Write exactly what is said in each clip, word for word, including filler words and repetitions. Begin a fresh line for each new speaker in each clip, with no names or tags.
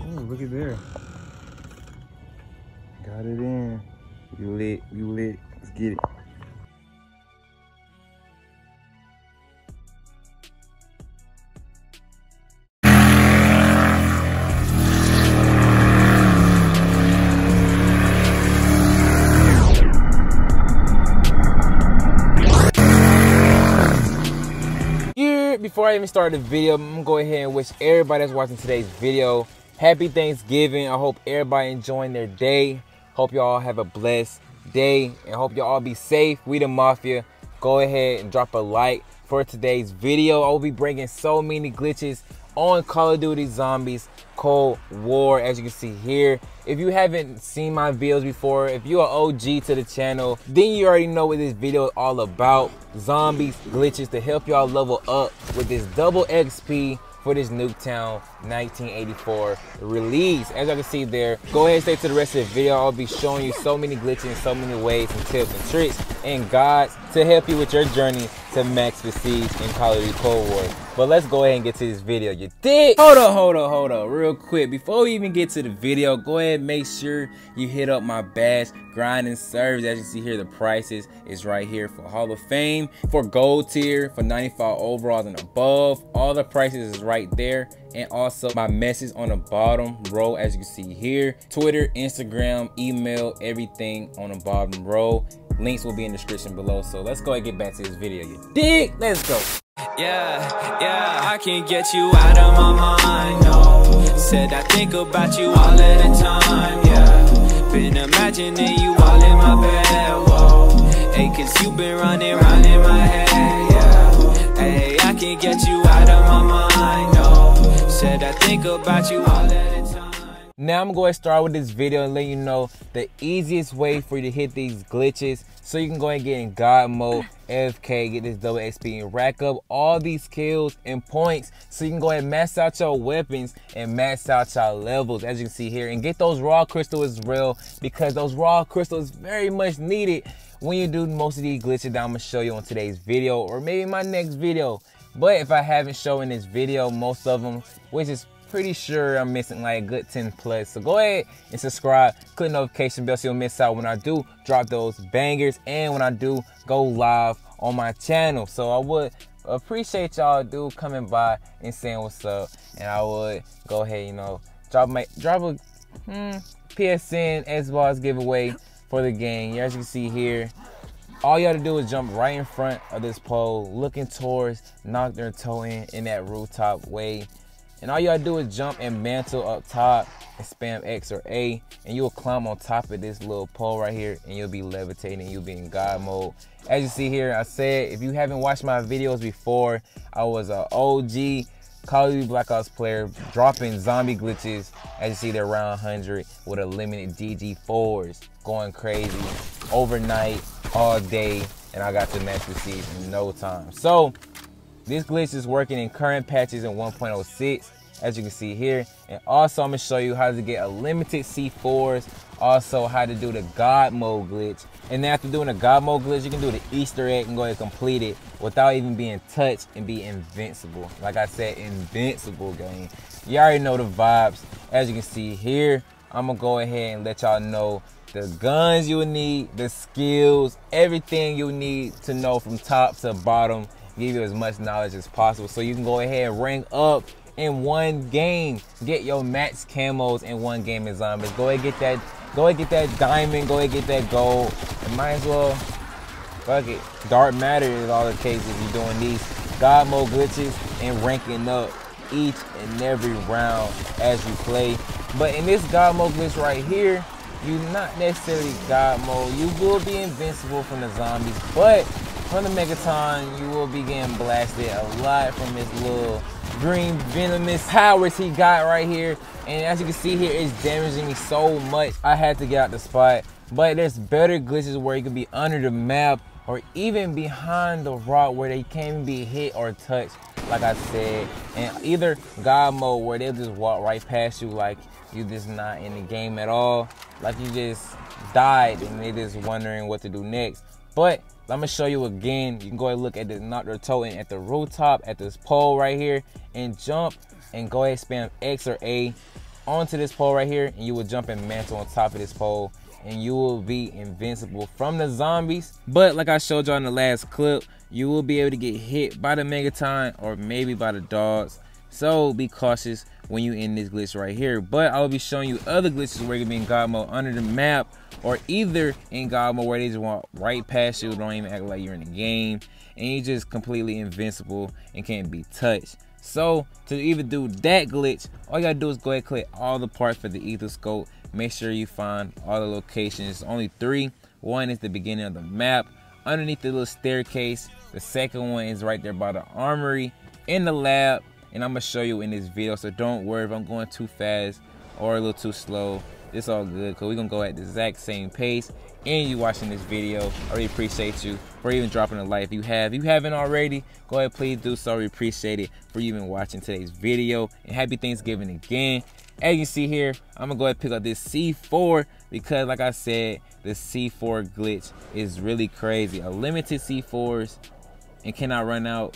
Oh, look at there. Got it in. We lit, we lit. Let's get it. Before I even start the video, I'm gonna go ahead and wish everybody that's watching today's video happy Thanksgiving. I hope everybody enjoying their day. Hope y'all have a blessed day and hope y'all all be safe. We the Mafia. Go ahead and drop a like for today's video. I will be bringing so many glitches on Call of Duty Zombies Cold War, as you can see here. If you haven't seen my videos before, if you're an O G to the channel, then you already know what this video is all about. Zombies, glitches to help y'all level up with this double X P for this Nuketown nineteen eighty-four release. As you can see there, go ahead and stay to the rest of the video. I'll be showing you so many glitches in so many ways and tips and tricks and guides to help you with your journey to max prestige in Call of Duty Cold War. But let's go ahead and get to this video. You dig? Hold up, hold up, hold up, real quick. Before we even get to the video, go ahead and make sure you hit up my badge grinding service. As you see here, the prices is right here for Hall of Fame, for gold tier, for ninety-five overalls and above. All the prices is right there. And also my message on the bottom row, as you can see here. Twitter, Instagram, email, everything on the bottom row. Links will be in the description below. So let's go ahead and get back to this video. You dig? Let's go.
Yeah, yeah, I can't get you out of my mind, no. Said I think about you all of the time, yeah. Been imagining you all in my bed, whoa. Hey, cause you been running round in my head, yeah. Hey, I can't get you out of my mind, no. Said I think about you all of the time.
Now I'm going to start with this video and let you know the easiest way for you to hit these glitches, so you can go ahead and get in God mode, A F K, get this double X P and rack up all these kills and points, so you can go ahead and max out your weapons and max out your levels, as you can see here, and get those raw crystals as well, because those raw crystals very much needed when you do most of these glitches that I'm going to show you on today's video or maybe my next video. But if I haven't shown in this video most of them, which is pretty sure I'm missing like a good ten plus, so go ahead and subscribe, click notification bell so you'll miss out when I do drop those bangers and when I do go live on my channel. So I would appreciate y'all dude coming by and saying what's up, and I would go ahead, you know, drop my drop a hmm, P S N Xbox giveaway for the game. As you can see here, all you gotta do is jump right in front of this pole, looking towards Nocturne Totem in that rooftop way. And all you gotta do is jump and mantle up top and spam X or A, and you'll climb on top of this little pole right here, and you'll be levitating, you'll be in God mode. As you see here, I said, if you haven't watched my videos before, I was an O G Call of Duty Black Ops player, dropping zombie glitches. As you see, they're around one hundred with a limited D G fours, going crazy, overnight, all day, and I got to max prestige in no time. So this glitch is working in current patches in one point oh six, as you can see here. And also I'm going to show you how to get a limited C fours, also how to do the God mode glitch. And then after doing the God mode glitch, you can do the Easter egg and go ahead and complete it without even being touched and be invincible. Like I said, invincible game. You already know the vibes. As you can see here, I'm going to go ahead and let y'all know the guns you need, the skills, everything you need to know from top to bottom. Give you as much knowledge as possible so you can go ahead and rank up in one game. Get your max camos in one game in Zombies. Go ahead get that, go ahead get that diamond, go ahead get that gold. And might as well, fuck it. Dark matter is all the case if you're doing these God mode glitches and ranking up each and every round as you play. But in this God mode glitch right here, you're not necessarily God mode. You will be invincible from the zombies, but from the Megaton, you will be getting blasted a lot from this little green venomous powers he got right here. And as you can see here, it's damaging me so much. I had to get out the spot. But there's better glitches where you can be under the map or even behind the rock where they can't even be hit or touched, like I said. And either God mode where they'll just walk right past you like you just not in the game at all. Like you just died and they just wondering what to do next. But I'm gonna show you again. You can go ahead and look at the Nocturne Totem at the rooftop at this pole right here and jump and go ahead and spam X or A onto this pole right here, and you will jump and mantle on top of this pole, and you will be invincible from the zombies. But like I showed y'all in the last clip, you will be able to get hit by the Megaton or maybe by the dogs. So be cautious when you in this glitch right here. But I will be showing you other glitches where you can be in God mode under the map, or either in God mode where they just walk right past you, don't even act like you're in the game, and you're just completely invincible and can't be touched. So to even do that glitch, all you gotta do is go ahead and click all the parts for the ether scope. Make sure you find all the locations. Only three. One is the beginning of the map, underneath the little staircase. The second one is right there by the armory, in the lab, and I'm gonna show you in this video. So don't worry if I'm going too fast or a little too slow. It's all good, because we're gonna go at the exact same pace. And you watching this video, I really appreciate you for even dropping a like. If you have, if you haven't already, go ahead, please do so. We appreciate it for you even watching today's video. And happy Thanksgiving again. As you see here, I'm gonna go ahead and pick up this C four, because like I said, the C four glitch is really crazy. A limited C fours and cannot run out.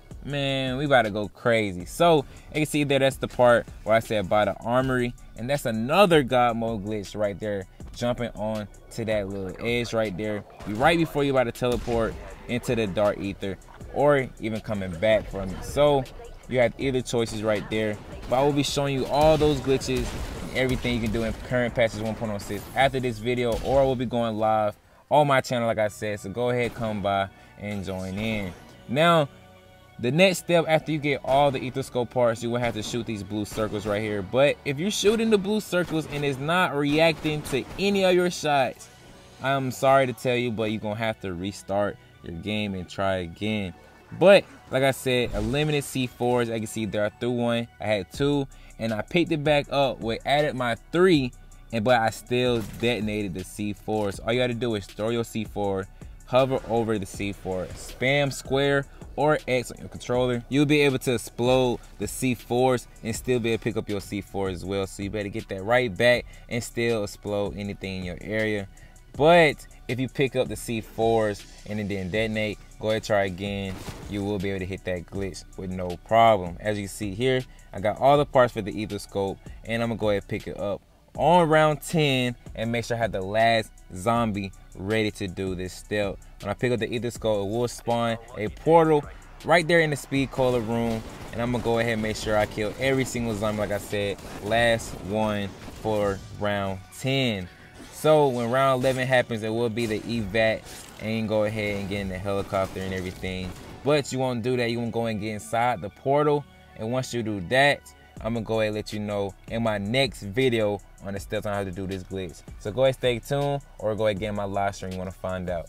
Man, we about to go crazy. So you can see there, that's the part where I said by the armory, and that's another God mode glitch right there, jumping on to that little edge right there. Be right before you about to teleport into the dark ether, or even coming back from it. So you have either choices right there, but I will be showing you all those glitches and everything you can do in current patches one point oh six after this video, or we'll be going live on my channel like I said. So go ahead, come by and join in. Now the next step, after you get all the ether scope parts, you will have to shoot these blue circles right here. But if you're shooting the blue circles and it's not reacting to any of your shots, I'm sorry to tell you, but you're gonna have to restart your game and try again. But like I said, a limited C fours, I can see there I threw one, I had two, and I picked it back up with added my three, and but I still detonated the C fours. All you gotta do is throw your C four, hover over the C four, spam square or X on your controller. You'll be able to explode the C fours and still be able to pick up your C four as well. So you better get that right back and still explode anything in your area. But if you pick up the C fours and it didn't detonate, go ahead and try again. You will be able to hit that glitch with no problem. As you see here, I got all the parts for the ether scope, and I'm gonna go ahead and pick it up on round ten and make sure I have the last zombie ready to do this step. When I pick up the ether scope, it will spawn a portal right there in the speed cola room, and I'm gonna go ahead and make sure I kill every single zombie. Like I said, last one for round ten. So when round eleven happens, it will be the evac, and you can go ahead and get in the helicopter and everything. But you won't do that. You won't go and get inside the portal, and once you do that, I'm gonna go ahead and let you know in my next video on the steps on how to do this glitch. So go ahead, stay tuned, or go ahead and get in my live stream. You wanna find out.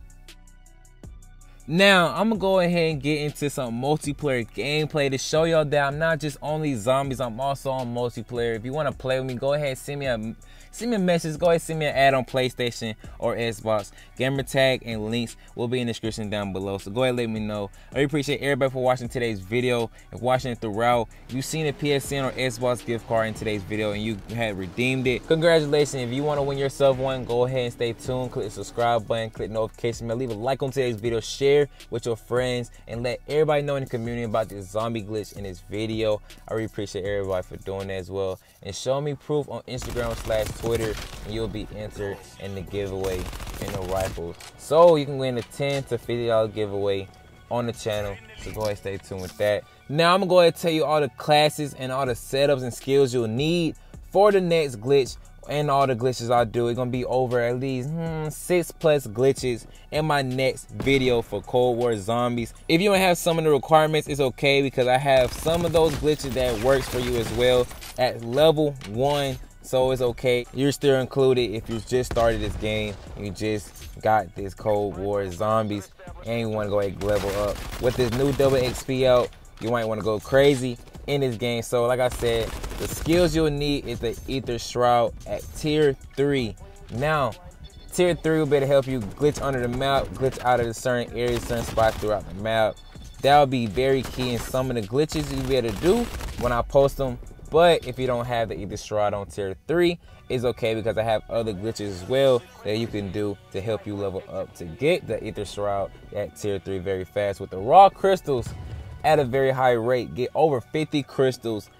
Now, I'm gonna go ahead and get into some multiplayer gameplay to show y'all that I'm not just only zombies, I'm also on multiplayer. If you wanna play with me, go ahead and send me a Send me a message, go ahead and send me an ad on PlayStation or Xbox. Gamer tag and links will be in the description down below. So go ahead and let me know. I really appreciate everybody for watching today's video and watching it throughout. You've seen a P S N or Xbox gift card in today's video and you had redeemed it. Congratulations. If you want to win yourself one, go ahead and stay tuned. Click the subscribe button, click notification bell, leave a like on today's video, share with your friends, and let everybody know in the community about this zombie glitch in this video. I really appreciate everybody for doing that as well. And show me proof on Instagram slash Twitter, and you'll be entered in the giveaway in the rifles. So you can win a ten to fifty dollar giveaway on the channel. So go ahead and stay tuned with that. Now I'm gonna go ahead and tell you all the classes and all the setups and skills you'll need for the next glitch and all the glitches I do. It's gonna be over at least hmm, six plus glitches in my next video for Cold War Zombies. If you don't have some of the requirements, it's okay, because I have some of those glitches that works for you as well at level one. So it's okay. You're still included if you just started this game and you just got this Cold War Zombies and you want to go ahead and level up. With this new double X P out, you might want to go crazy in this game. So like I said, the skills you'll need is the Ether Shroud at tier three. Now, tier three will be able to help you glitch under the map, glitch out of the certain areas, certain spots throughout the map. That will be very key in some of the glitches you'll be able to do when I post them. But if you don't have the Ether Shroud on tier three, it's okay, because I have other glitches as well that you can do to help you level up to get the Ether Shroud at tier three very fast with the raw crystals at a very high rate. Get over fifty crystals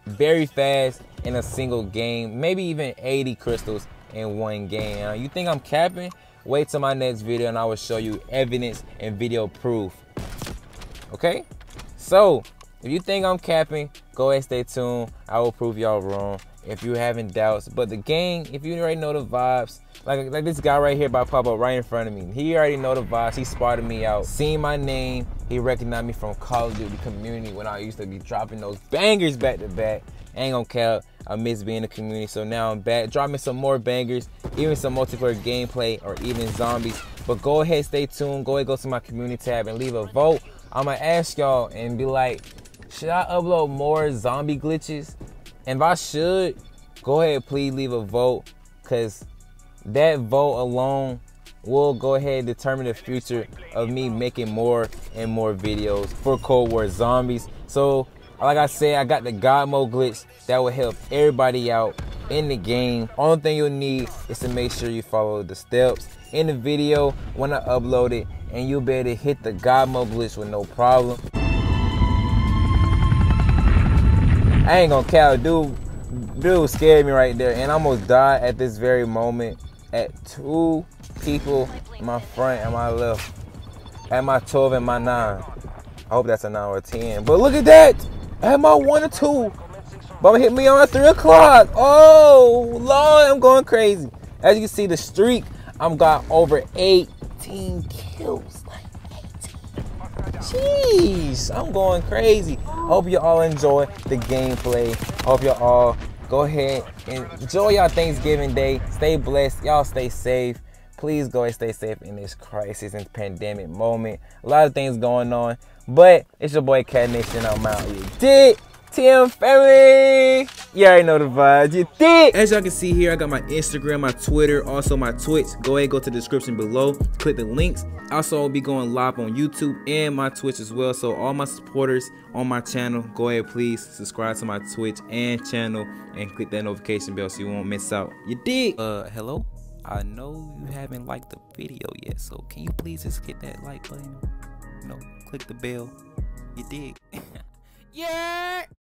very fast in a single game, maybe even eighty crystals in one game. Now, you think I'm capping? Wait till my next video and I will show you evidence and video proof. Okay? So, if you think I'm capping, go ahead, stay tuned. I will prove y'all wrong if you're having doubts. But the game, if you already know the vibes, like, like this guy right here about pop up right in front of me. He already know the vibes. He spotted me out. Seen my name. He recognized me from Call of Duty community when I used to be dropping those bangers back to back. Ain't gonna cap. I miss being in the community, so now I'm back. Dropping some more bangers, even some multiplayer gameplay or even zombies. But go ahead, stay tuned. Go ahead, go to my community tab and leave a vote. I'ma ask y'all and be like, should I upload more zombie glitches? And if I should, go ahead, please leave a vote, because that vote alone will go ahead and determine the future of me making more and more videos for Cold War Zombies. So, like I said, I got the God Mode glitch that will help everybody out in the game. Only thing you'll need is to make sure you follow the steps in the video when I upload it, and you'll be able to hit the God Mode glitch with no problem. I ain't gonna count, dude. Dude scared me right there, and I almost died at this very moment at two people in my front and my left, at my twelve and my nine. I hope that's a nine or a ten. But look at that! I had my one or two. But hit me on at three o'clock. Oh Lord, I'm going crazy. As you can see, the streak, I'm got over eighteen kills. Like eighteen. Jeez, I'm going crazy. I hope you all enjoy the gameplay. I hope you all go ahead and enjoy y'all Thanksgiving Day. Stay blessed. Y'all stay safe. Please go and stay safe in this crisis and pandemic moment. A lot of things going on. But it's your boy Cat Nation. I'm out. You dig? T M family. You already know the vibes. You dig? As y'all can see here, I got my Instagram, my Twitter, also my Twitch. Go ahead, go to the description below. Click the links. Also, I'll be going live on YouTube and my Twitch as well. So all my supporters on my channel, go ahead, please subscribe to my Twitch and channel and click that notification bell so you won't miss out. You dig? Uh, hello? I know you haven't liked the video yet, so can you please just hit that like button? You know, click the bell. You dig? Yeah!